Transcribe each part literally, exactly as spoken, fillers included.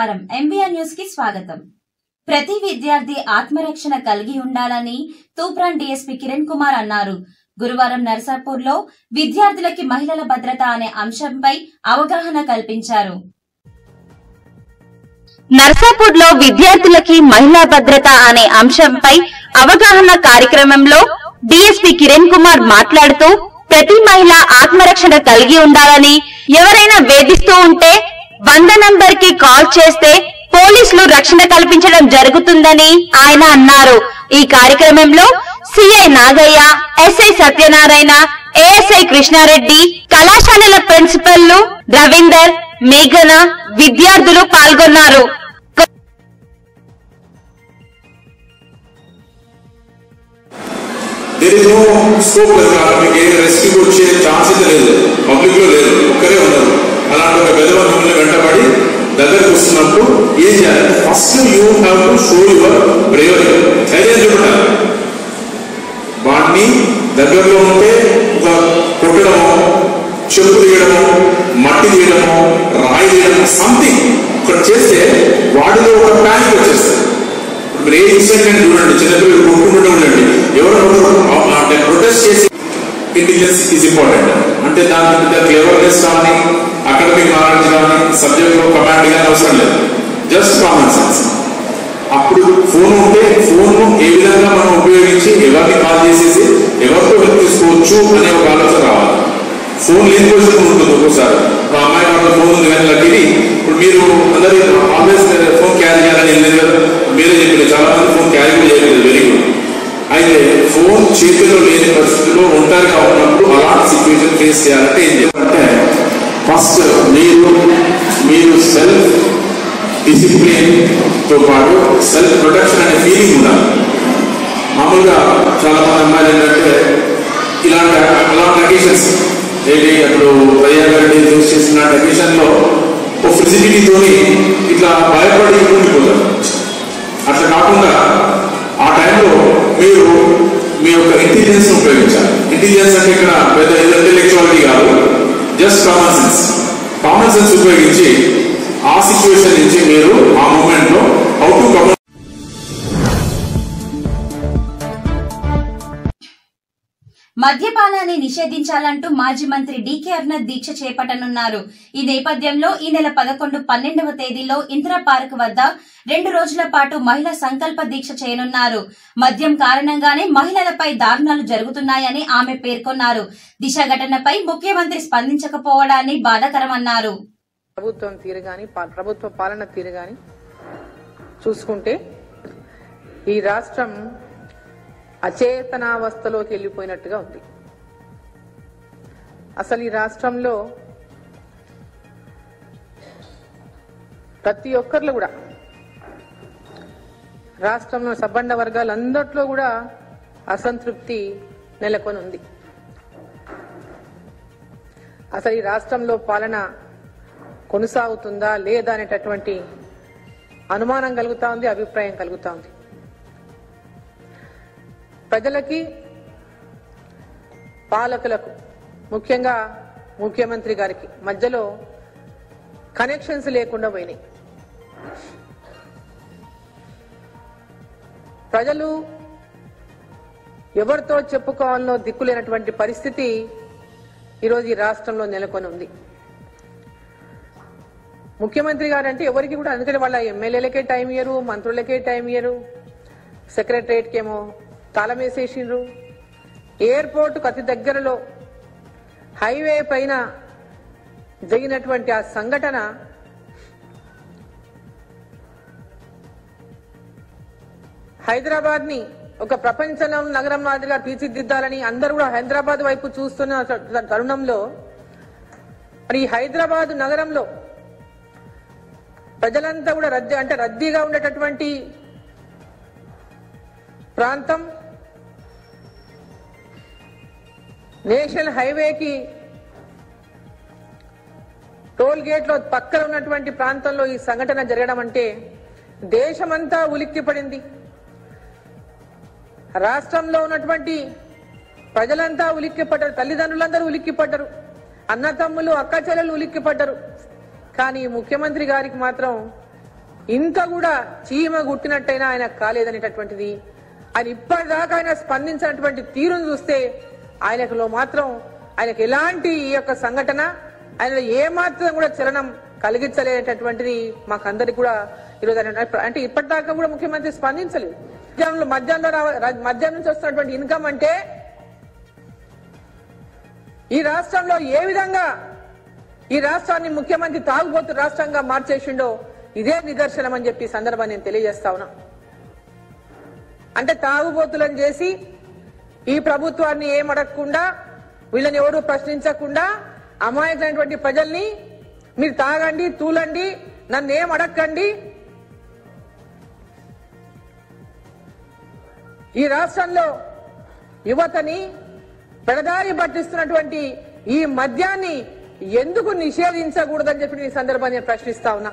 నమస్కారం MVR news కి స్వాగతం। ప్రతి విద్యార్థి ఆత్మరక్షణ కలిగి ఉండాలని తూప్రాన్ డీఎస్పీ కిరణ్ కుమార్ అన్నారు। గురువారం నర్సాపూర్ లో విద్యార్థులకి మహిళల భద్రత అనే అంశంపై అవగాహన కల్పించారు। నర్సాపూర్ లో విద్యార్థులకి మహిళా భద్రత అనే అంశంపై అవగాహన కార్యక్రమంలో డీఎస్పీ కిరణ్ కుమార్ మాట్లాడుతూ ప్రతి మహిళ ఆత్మరక్షణ కలిగి ఉండాలని, ఎవరైనా వేధిస్తూ ఉంటే వంద నంబర్ కి కాల్ చేస్తే పోలీసులు రక్షణ కల్పించడం జరుగుతుందని ఆయన అన్నారు। ఈ కార్యక్రమంలో CI Nagaiah, SI Satyanarayana, ASI Krishna Reddy, కళాశాలల ప్రిన్సిపల్లు రవీందర్, మేఘన, విద్యార్థులు పాల్గొన్నారు। There is no scope కదా, మీకు ఏ రెస్క్యూ వచ్చే ఛాన్స్ అయితే లేదు, పబ్లిక్ లో లేదు, ఒక్కరే ఉన్నారు। అలాంటి ఒక పెద్ద మిమ్మల్ని వెంటబడి దగ్గరకు వస్తున్నప్పుడు ఏం చేయాలి? First you have to show your bravery, ధైర్యం చూడాలి। వాడిని దగ్గరలో ఉంటే ఒక కొట్టడము, చెప్పు తీయడము, మట్టి తీయడము, రాయి తీయడము, సంథింగ్ ఒకటి చేస్తే వాడిలో ఒక ప్యానిక్ వచ్చేస్తుంది। మీరు ఏ ఇన్సిడెంట్ చూడండి, చిన్నపిల్లలు కొట్టుకుంటూ ఉండండి, ఎవరో అంటే ప్రొటెస్ట్ చేసి ఇంటెలిజెన్స్ ఈజ్ ఇంపార్టెంట్। అంటే దాని క్లెవర్నెస్ కానీ, అకాడమిక్ నాలెడ్జ్ కానీ, సబ్జెక్ట్ లో కమాండ్ కానీ అవసరం లేదు, జస్ట్ కామన్ సెన్స్। అప్పుడు ఫోన్ ఉంటే ఫోన్ ఏ విధంగా మనం ఉపయోగించి ఎవరిని కాల్ చేసేసి ఎవరితో హెల్ప్ తీసుకోవచ్చు అనే ఒక ఆలోచన రావాలి। ఫోన్ లేని పొజిషన్ ఉంటుంది ఒక్కోసారి, ఇప్పుడు అమ్మాయి వాళ్ళ ఫోన్ ఉంది కానీ లక్కీని ఇప్పుడు మీరు అందరి ఆల్వేస్ ఫోన్ క్యారీ చేయాలని వెళ్ళలేదు కదా, మీరే చెప్పారు చాలా మంది ఫోన్ క్యారీ కూడా చేయలేదు, వెరీ గుడ్। అయితే ఫోన్ చేతిలో లేని పరిస్థితిలో ఒంటరిగా ఉన్నప్పుడు అలాంటి సిచ్యువేషన్ ఫేస్ చేయాలంటే ఏం చేయాలంటే ఫస్ట్ మీరు మీరు సెల్ఫ్ డిసిప్లిన్ తో పాటు సెల్ఫ్ ప్రొటెక్షన్ అనే ఫీలింగ్ ఉండాలి। మామూలుగా చాలా మంది అమ్మాయిలు ఏంటంటే ఇలాంటి అలాంటి అకేషన్స్ ఏంటి, అప్పుడు ప్రయాణి యూజ్ చేసిన అకేషన్ లో ఒక ఫిజిబిలిటీతోని ఇట్లా భయపడి ఉండిపోతారు। అట్లా కాకుండా ఆ టైంలో మీరు మీ యొక్క ఇంటెలిజెన్స్ ఉపయోగించాలి। ఇంటెలిజెన్స్ అంటే ఇక్కడ పెద్ద ఇంటెలెక్చువాలిటీ కాదు, just common sense common sense ఉపయోగించి ఆ సిచ్యువేషన్ నుంచి మీరు ఆ మూమెంట్ లో హౌ టు కమ్। మద్యపానాన్ని నిషేధించాలంటూ మాజీ మంత్రి డీకే అరుణ దీక్ష చేపట్టనున్నారు। ఈ నేపథ్యంలో ఈ నెల పదకొండు పన్నెండవ తేదీలో ఇందిరా పార్క్ వద్ద రెండు రోజుల పాటు మహిళా సంకల్ప దీక్ష చేయనున్నారు। మద్యం కారణంగానే మహిళలపై దారుణాలు జరుగుతున్నాయని ఆమె పేర్కొన్నారు। దిశ ఘటనపై ముఖ్యమంత్రి స్పందించకపోవడాన్ని బాధాకరమన్నారు। ప్రభుత్వం తీరు గాని, ప్రభుత్వ పాలన తీరు గాని చూసుకుంటే ఈ రాష్ట్రం అచేతనావస్థలోకి వెళ్ళిపోయినట్టుగా ఉంది। అసలు ఈ రాష్ట్రంలో ప్రతి ఒక్కరిలో కూడా, రాష్ట్రంలో సబ్బండ వర్గాలందరిలో కూడా అసంతృప్తి నెలకొని ఉంది। అసలు ఈ రాష్ట్రంలో పాలన కొనసాగుతుందా లేదా అనేటటువంటి అనుమానం కలుగుతా ఉంది, అభిప్రాయం కలుగుతా ఉంది। ప్రజలకి, పాలకులకు, ముఖ్యంగా ముఖ్యమంత్రి గారికి మధ్యలో కనెక్షన్స్ లేకుండా పోయినాయి। ప్రజలు ఎవరితో చెప్పుకోవాలనో దిక్కులేనటువంటి పరిస్థితి ఈరోజు ఈ రాష్ట్రంలో నెలకొని ఉంది। ముఖ్యమంత్రి గారు అంటే ఎవరికి కూడా, అందుకని వాళ్ళ ఎమ్మెల్యేలకే టైం ఇయ్యరు, మంత్రులకే టైం ఇయ్యరు, సెక్రటరియట్కి ఏమో తాళం వేసేసిండ్రు। ఎయిర్పోర్ట్ అతి దగ్గరలో హైవే పైన జరిగినటువంటి ఆ సంఘటన హైదరాబాద్ ని ఒక ప్రపంచంలో నగరం మాదిరిగా తీర్చిదిద్దాలని అందరూ కూడా హైదరాబాద్ వైపు చూస్తున్న తరుణంలో మరి హైదరాబాద్ నగరంలో ప్రజలంతా కూడా రద్దీ అంటే రద్దీగా ఉండేటటువంటి ప్రాంతం, నేషనల్ హైవేకి టోల్ గేట్ లో పక్కన ఉన్నటువంటి ప్రాంతంలో ఈ సంఘటన జరగడం అంటే దేశమంతా ఉలిక్కి పడింది। రాష్ట్రంలో ఉన్నటువంటి ప్రజలంతా ఉలిక్కి పడ్డారు, తల్లిదండ్రులందరూ ఉలిక్కి పడ్డారు, అన్న తమ్ములు అక్క చెల్లెలు ఉలిక్కి పడ్డారు। కానీ ముఖ్యమంత్రి గారికి మాత్రం ఇంత కూడా చీమ గుట్టినట్టయినా ఆయన కాలేదనేటటువంటిది, ఆయన ఇప్పటిదాకా ఆయన స్పందించినటువంటి తీరును చూస్తే ఆయనలో మాత్రం ఆయనకు ఎలాంటి ఈ యొక్క సంఘటన ఆయన ఏమాత్రం కూడా చలనం కలిగించలేనటువంటిది మాకందరికి కూడా ఈరోజు అంటే ఇప్పటిదాకా కూడా ముఖ్యమంత్రి స్పందించలేదు. మధ్యాహ్నంలో మధ్యాహ్నంలో మధ్యాహ్నం నుంచి వస్తున్నటువంటి ఇన్కమ్ అంటే ఈ రాష్ట్రంలో ఏ విధంగా ఈ రాష్ట్రాన్ని ముఖ్యమంత్రి తాగుబోతు రాష్ట్రంగా మార్చేసిండో ఇదే నిదర్శనం అని చెప్పి సందర్భాన్ని నేను తెలియజేస్తా ఉన్నా. అంటే తాగుబోతులను చేసి ఈ ప్రభుత్వాన్ని ఏమడగకుండా వీళ్ళని ఎవరు ప్రశ్నించకుండా అమాయకమైనటువంటి ప్రజల్ని మీరు తాగండి తూలండి నన్ను ఏం అడగండి, ఈ రాష్ట్రంలో యువతని పెడదారి పట్టిస్తున్నటువంటి ఈ మద్యాన్ని ఎందుకు నిషేధించకూడదని చెప్పి ఈ సందర్భాన్ని ప్రశ్నిస్తా ఉన్నా.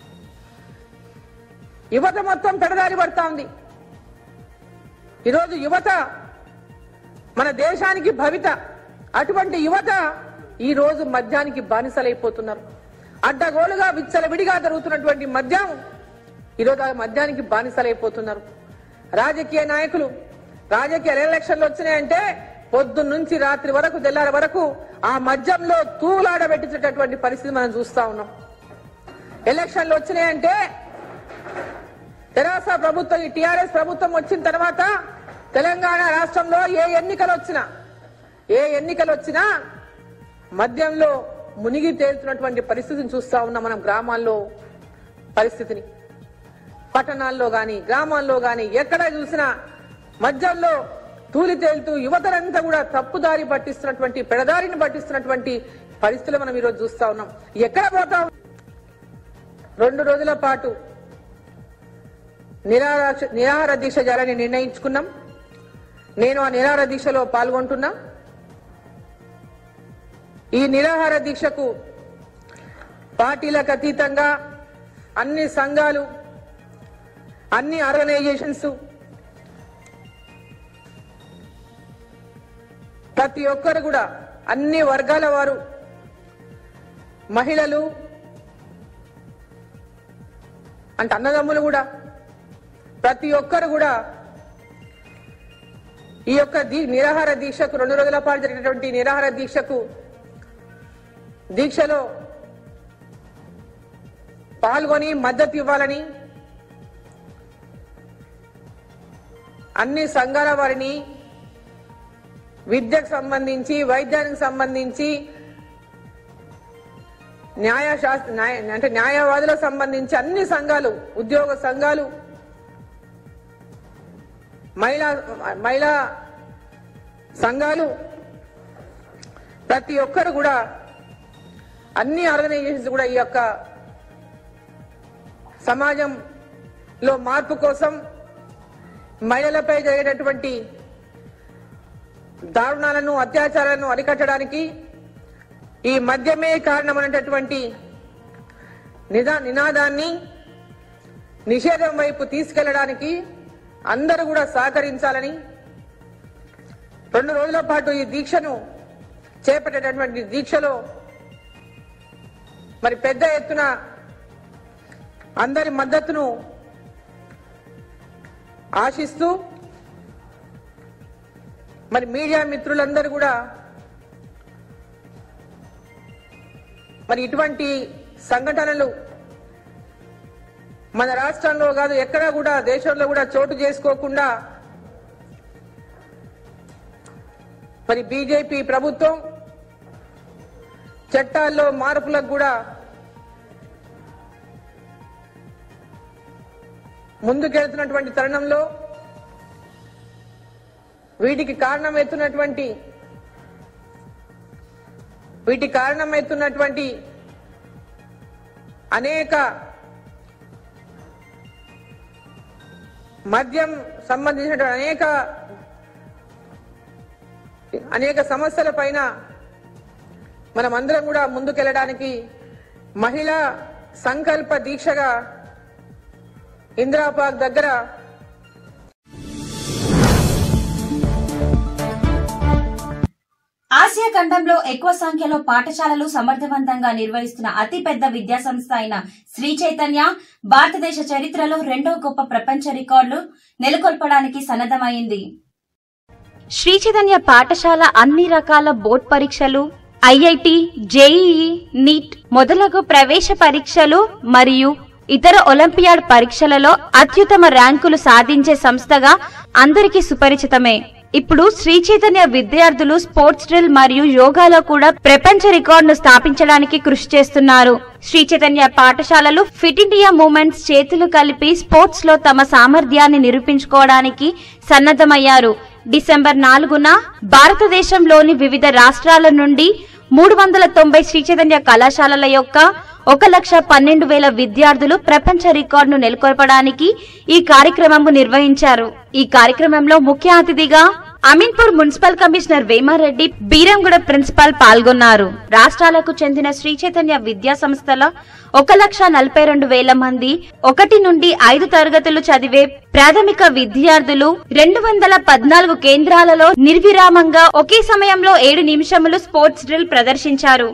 యువత మొత్తం పెడదారి పడతా ఉంది. ఈరోజు యువత మన దేశానికి భవిత. అటువంటి యువత ఈ రోజు మద్యానికి బానిసలైపోతున్నారు. అడ్డగోలుగా విచ్చలవిడిగా జరుగుతున్నటువంటి మద్యం ఈరోజు ఆ మద్యానికి బానిసలైపోతున్నారు. రాజకీయ నాయకులు రాజకీయ ఎలక్షన్లు వచ్చినాయంటే పొద్దున్న నుంచి రాత్రి వరకు తెల్లారి వరకు ఆ మద్యంలో తూలాడబెట్టించేటటువంటి పరిస్థితి మనం చూస్తా ఉన్నాం. ఎలక్షన్లు వచ్చినాయంటే తెరాస ప్రభుత్వం ఈ టీఆర్ఎస్ ప్రభుత్వం వచ్చిన తర్వాత తెలంగాణ రాష్ట్రంలో ఏ ఎన్నికలు వచ్చినా ఏ ఎన్నికలు వచ్చినా మద్యంలో మునిగి తేలుతున్నటువంటి పరిస్థితిని చూస్తా ఉన్నాం. మనం గ్రామాల్లో పరిస్థితిని, పట్టణాల్లో గాని గ్రామాల్లో గాని ఎక్కడ చూసినా మద్యంలో తూలి తేలుతూ యువతరంతా కూడా తప్పుదారి పట్టిస్తున్నటువంటి పెడదారిని పట్టిస్తున్నటువంటి పరిస్థితులు మనం ఈరోజు చూస్తా ఉన్నాం. ఎక్కడ పోతాం? రెండు రోజుల పాటు నిరాహార నిరాహార దీక్ష చేయాలని నిర్ణయించుకున్నాం. నేను ఆ నిరాహార దీక్షలో పాల్గొంటున్నా. ఈ నిరాహార దీక్షకు పార్టీలకు అతీతంగా అన్ని సంఘాలు, అన్ని ఆర్గనైజేషన్స్, ప్రతి ఒక్కరు కూడా అన్ని వర్గాల వారు, మహిళలు అంటే అన్నదమ్ములు కూడా ప్రతి ఒక్కరు కూడా ఈ యొక్క నిరాహార దీక్షకు రెండు రోజుల పాటు జరిగినటువంటి నిరాహార దీక్షకు దీక్షలో పాల్గొని మద్దతు ఇవ్వాలని అన్ని సంఘాల వారిని, విద్యకు సంబంధించి వైద్యానికి సంబంధించి న్యాయ శాస్త్ర అంటే న్యాయవాదులకు సంబంధించి అన్ని సంఘాలు, ఉద్యోగ సంఘాలు, మహిళా మహిళా సంఘాలు ప్రతి ఒక్కరు కూడా అన్ని ఆర్గనైజేషన్స్ కూడా ఈ యొక్క సమాజంలో మార్పు కోసం మహిళలపై జరిగేటటువంటి దారుణాలను, అత్యాచారాలను అరికట్టడానికి ఈ మద్యమే కారణమైనటువంటి నిదా నినాదాన్ని నిషేధం వైపు తీసుకెళ్లడానికి అందరూ కూడా సహకరించాలని, రెండు రోజుల పాటు ఈ దీక్షను చేపట్టేటటువంటి దీక్షలో మరి పెద్ద ఎత్తున అందరి మద్దతును ఆశిస్తూ మరి మీడియా మిత్రులందరూ కూడా మరి ఇటువంటి సంఘటనలు మన రాష్ట్రంలో కాదు ఎక్కడా కూడా దేశంలో కూడా చోటు చేసుకోకుండా మరి బీజేపీ ప్రభుత్వం చట్టాల్లో మార్పులకు కూడా ముందుకెళ్తున్నటువంటి తరుణంలో వీటికి కారణమవుతున్నటువంటి వీటి కారణమవుతున్నటువంటి అనేక మద్యం సంబంధించిన అనేక అనేక సమస్యల పైన మనమందరం కూడా ముందుకెళ్లడానికి మహిళా సంకల్ప దీక్షగా ఇందిరాపార్క్ దగ్గర ఆసియా ఆసియా ఖండంలో ఎక్కువ సంఖ్యలో పాఠశాలలు సమర్థవంతంగా నిర్వహిస్తున్న అతిపెద్ద విద్యాసంస్థ అయిన శ్రీ చైతన్య భారతదేశ చరిత్రలో రెండో గొప్ప ప్రపంచ రికార్డులు నెలకొల్పడానికి సన్నద్దమైంది. శ్రీ చైతన్య పాఠశాల అన్ని రకాల బోర్డ్ పరీక్షలు, ఐఐటి, జేఈఈ, నీట్ మొదలగు ప్రవేశ పరీక్షలు మరియు ఇతర ఒలింపియాడ్ పరీక్షలలో అత్యుత్తమ ర్యాంకులు సాధించే సంస్థగా అందరికీ సుపరిచితమే. ఇప్పుడు శ్రీ చైతన్య విద్యార్థులు స్పోర్ట్స్ డ్రిల్ మరియు యోగాలో కూడా ప్రపంచ రికార్డును స్థాపించడానికి కృషి చేస్తున్నారు. శ్రీ చైతన్య పాఠశాలలు ఫిట్ ఇండియా మూవ్మెంట్స్ చేతులు కలిపి స్పోర్ట్స్ లో తమ సామర్థ్యాన్ని నిరూపించుకోవడానికి సన్నద్దమయ్యారు. డిసెంబర్ నాలుగున భారతదేశంలోని వివిధ రాష్ట్రాల నుండి మూడు వందల తొంభై శ్రీ చైతన్య కళాశాలల యొక్క ఒక లక్ష పన్నెండు వేల విద్యార్థులు ప్రపంచ రికార్డును నెలకొల్పడానికి ఈ కార్యక్రమం నిర్వహించారు. ఈ కార్యక్రమంలో ముఖ్య అతిథిగా Ameenpur municipal commissioner Vema Reddy, Beeramguda principal పాల్గొన్నారు. రాష్ట్రాలకు చెందిన శ్రీ చైతన్య విద్యా సంస్థల ఒక లక్ష నలభై రెండు వేల మంది ఒకటి నుండి ఐదు తరగతులు చదివే ప్రాథమిక విద్యార్థులు రెండు వందల పద్నాలుగు కేంద్రాలలో నిర్విరామంగా ఒకే సమయంలో ఏడు నిమిషములు స్పోర్ట్స్ డ్రిల్ ప్రదర్శించారు.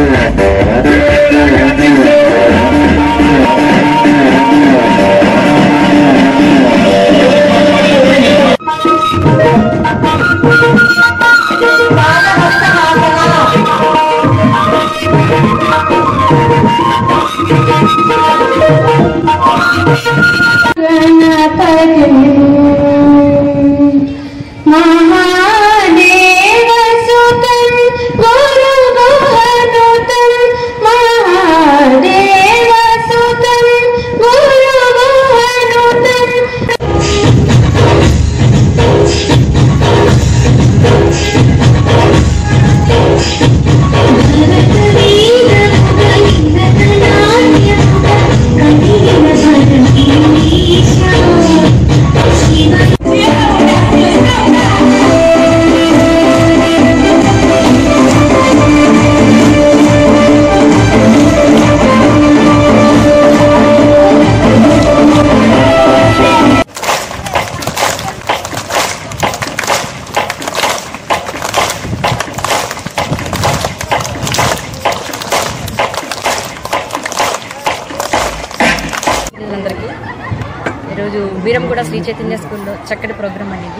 ఈరోజు బీరంగూడ శ్రీ చైతన్య స్కూల్లో చక్కటి ప్రోగ్రామ్ అనేది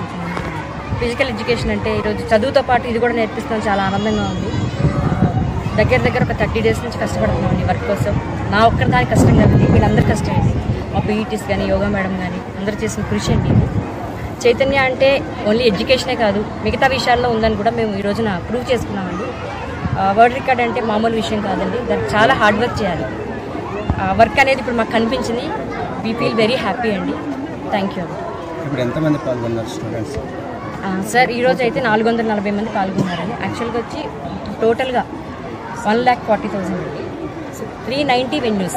ఫిజికల్ ఎడ్యుకేషన్ అంటే ఈరోజు చదువుతో పాటు ఇది కూడా నేర్పిస్తాం. చాలా ఆనందంగా ఉంది. దగ్గర దగ్గర ఒక థర్టీ డేస్ నుంచి కష్టపడుతున్నాం ఈ వర్క్ కోసం. నా ఒక్కరి దాని కష్టం కదండి, వీళ్ళందరూ కష్టం అండి. మా పీఈటీస్ కానీ, యోగా మేడం కానీ అందరూ చేసిన కృషి అండి. చైతన్య అంటే ఓన్లీ ఎడ్యుకేషనే కాదు, మిగతా విషయాల్లో ఉందని కూడా మేము ఈ రోజున ప్రూవ్ చేసుకున్నామండి. వరల్డ్ రికార్డ్ అంటే మామూలు విషయం కాదండి, దానికి చాలా హార్డ్ వర్క్ చేయాలి. వర్క్ అనేది ఇప్పుడు మాకు కనిపించింది. వీ ఫీల్ వెరీ హ్యాపీ అండి. Thank you. ఇప్పుడు ఎంతమంది పాల్గొన్నారు స్టూడెంట్స్? సార్ ఈరోజు అయితే నాలుగు వందల నలభై మంది పాల్గొన్నారండి. యాక్చువల్గా వచ్చి టోటల్గా వన్ ల్యాక్ ఫార్టీ థౌసండ్ అండి. సో త్రీ నైంటీ వెన్యూస్,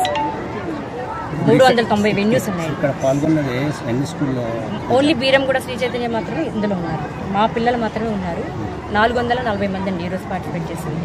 మూడు వందల తొంభై వెన్యూస్ ఉన్నాయి. ఇక్కడ పాల్గొన్నది ఎన్ని స్కూల్లో? ఓన్లీ బీరంగూడ శ్రీ చైతన్య మాత్రమే ఇందులో ఉన్నారు. మా పిల్లలు మాత్రమే ఉన్నారు. నాలుగు వందల నలభై మంది అండి ఈరోజు పార్టిసిపేట్ చేసింది.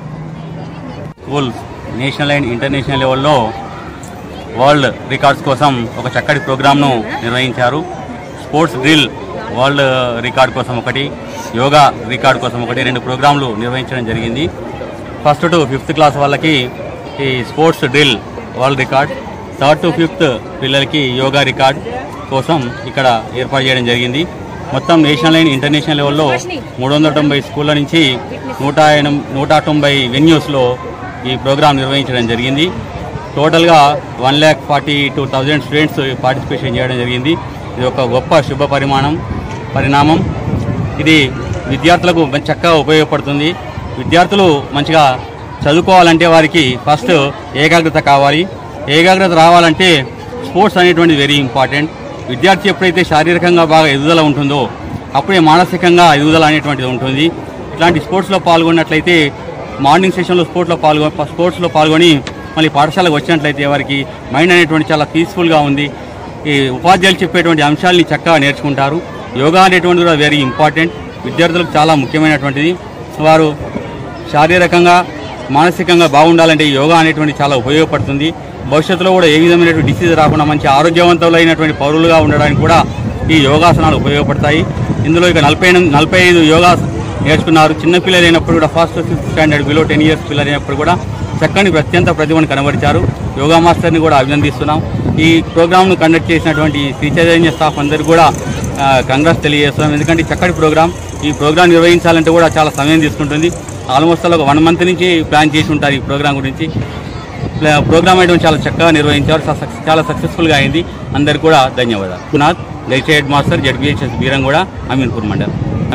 స్కూల్ నేషనల్ అండ్ ఇంటర్నేషనల్ లెవెల్లో వరల్డ్ రికార్డ్స్ కోసం ఒక చక్కటి ప్రోగ్రామ్ను నిర్వహించారు. స్పోర్ట్స్ డ్రిల్ వరల్డ్ రికార్డ్ కోసం ఒకటి, యోగా రికార్డ్ కోసం ఒకటి, రెండు ప్రోగ్రాంలు నిర్వహించడం జరిగింది. ఫస్ట్ టు ఫిఫ్త్ క్లాస్ వాళ్ళకి ఈ sports drill world record, third to fifth పిల్లలకి యోగా రికార్డ్ కోసం ఇక్కడ ఏర్పాటు చేయడం జరిగింది. మొత్తం నేషనల్ అండ్ ఇంటర్నేషనల్ లెవెల్లో మూడు వందల తొంభై స్కూళ్ళ నుంచి నూట నూట తొంభై వెన్యూస్లో ఈ ప్రోగ్రాం నిర్వహించడం జరిగింది. టోటల్గా one lakh forty two thousand students participation చేయడం జరిగింది. ఇది ఒక గొప్ప శుభ పరిమాణం పరిణామం. ఇది విద్యార్థులకు చక్కగా ఉపయోగపడుతుంది. విద్యార్థులు మంచిగా చదువుకోవాలంటే వారికి ఫస్ట్ ఏకాగ్రత కావాలి. ఏకాగ్రత రావాలంటే స్పోర్ట్స్ అనేటువంటిది వెరీ ఇంపార్టెంట్. విద్యార్థి ఎప్పుడైతే శారీరకంగా బాగా ఎదుగుదల ఉంటుందో అప్పుడే మానసికంగా ఎదుగుదల అనేటువంటిది ఉంటుంది. ఇట్లాంటి స్పోర్ట్స్లో పాల్గొన్నట్లయితే మార్నింగ్ సెషన్లో స్పోర్ట్స్లో పాల్గొ స్పోర్ట్స్లో పాల్గొని మళ్ళీ పాఠశాలకు వచ్చినట్లయితే వారికి మైండ్ అనేటువంటి చాలా పీస్ఫుల్గా ఉంది. ఈ ఉపాధ్యాయులు చెప్పేటువంటి అంశాలని చక్కగా నేర్చుకుంటారు. యోగా అనేటువంటిది కూడా వెరీ ఇంపార్టెంట్, విద్యార్థులకు చాలా ముఖ్యమైనటువంటిది. వారు శారీరకంగా మానసికంగా బాగుండాలంటే యోగా అనేటువంటి చాలా ఉపయోగపడుతుంది. భవిష్యత్తులో కూడా ఏ విధమైనటువంటి డిసీజ్ రాకుండా మంచి ఆరోగ్యవంతులైనటువంటి పౌరులుగా ఉండడానికి కూడా ఈ యోగాసనాలు ఉపయోగపడతాయి. ఇందులో ఇక నలభై నలభై ఐదు యోగా నేర్చుకున్నారు. చిన్న పిల్లలు అయినప్పుడు కూడా first fifth standard below ten years పిల్లలు అయినప్పుడు కూడా చక్కని అత్యంత ప్రతిభను కనబరిచారు. యోగా మాస్టర్ని కూడా అభినందిస్తున్నాం. ఈ ప్రోగ్రామ్ను కండక్ట్ చేసినటువంటి శ్రీ చైతన్య స్టాఫ్ అందరికీ కూడా కంగ్రాట్స్ తెలియజేస్తున్నాం. ఎందుకంటే చక్కటి ప్రోగ్రామ్, ఈ ప్రోగ్రామ్ నిర్వహించాలంటే కూడా చాలా సమయం తీసుకుంటుంది. ఆల్మోస్ట్ ఒక వన్ మంత్ నుంచి ప్లాన్ చేసి ఉంటారు ఈ ప్రోగ్రామ్ గురించి. ప్రోగ్రామ్ అయితే చాలా చక్కగా నిర్వహించారు, చాలా సక్సెస్ఫుల్గా అయింది. అందరికీ కూడా ధన్యవాదాలు. Punath guide head master ZPHS Beeramguda Ameenpur మండలం.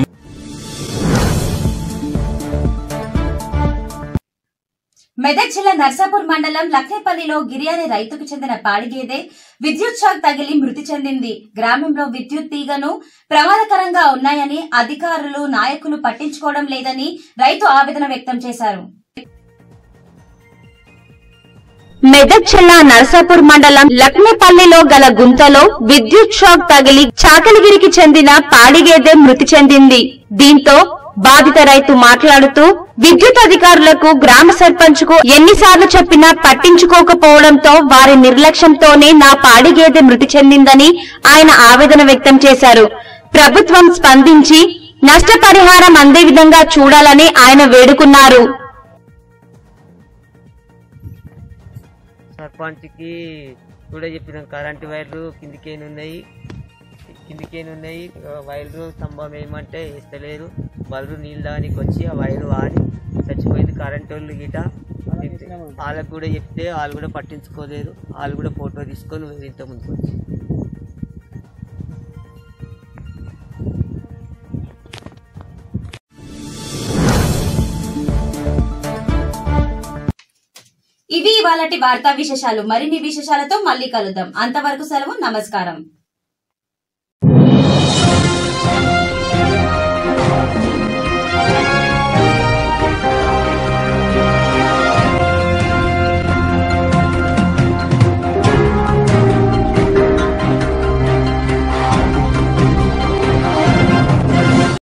మెదక్ జిల్లా నర్సాపూర్ మండలం లక్నేపల్లిలో గిరియాని రైతుకు చెందిన పాడిగేదె విద్యుత్ షాక్ తగిలి మృతి చెందింది. గ్రామంలో విద్యుత్ తీగను ప్రమాదకరంగా ఉన్నాయని అధికారులు నాయకులు పట్టించుకోవడం లేదని రైతు ఆవేదన వ్యక్తం చేశారు. మెదక్ జిల్లా నర్సాపూర్ మండలం లక్నేపల్లిలో గల గుంతలో విద్యుత్ షాక్ తగిలి చాకలిగిరికి చెందిన పాడిగేదె మృతి చెందింది. దీంతో బాధిత రైతు మాట్లాడుతూ విద్యుత్ అధికారులకు గ్రామ సర్పంచ్ కు ఎన్నిసార్లు చెప్పినా పట్టించుకోకపోవడంతో వారి నిర్లక్ష్యంతోనే నా పాడిగేదె మృతి చెందిందని ఆయన ఆవేదన వ్యక్తం చేశారు. ప్రభుత్వం స్పందించి నష్టపరిహారం అందే విధంగా చూడాలని ఆయన వేడుకున్నారు. సర్పంచ్ కి కూడా చెప్పిన కరెంటు వైర్లు కిందికేనున్నాయి కిందికేనున్నాయి వైర్లు స్తంభం ఏమంటే ఇస్తలేరు. బల్బు నీళ్ళు దానికి వచ్చి ఆ వైరు ఆడి చచ్చిపోయింది. కరెంటు వాళ్ళు గిట వాళ్ళకు కూడా చెప్తే వాళ్ళు కూడా పట్టించుకోలేరు. వాళ్ళు కూడా ఫోటో తీసుకొని ఇంత ముందుకు వచ్చి ఇవి ఇవాళటి వార్తా విశేషాలు. మరిన్ని విశేషాలతో మళ్ళీ కలుద్దాం. అంతవరకు సెలవు. నమస్కారం.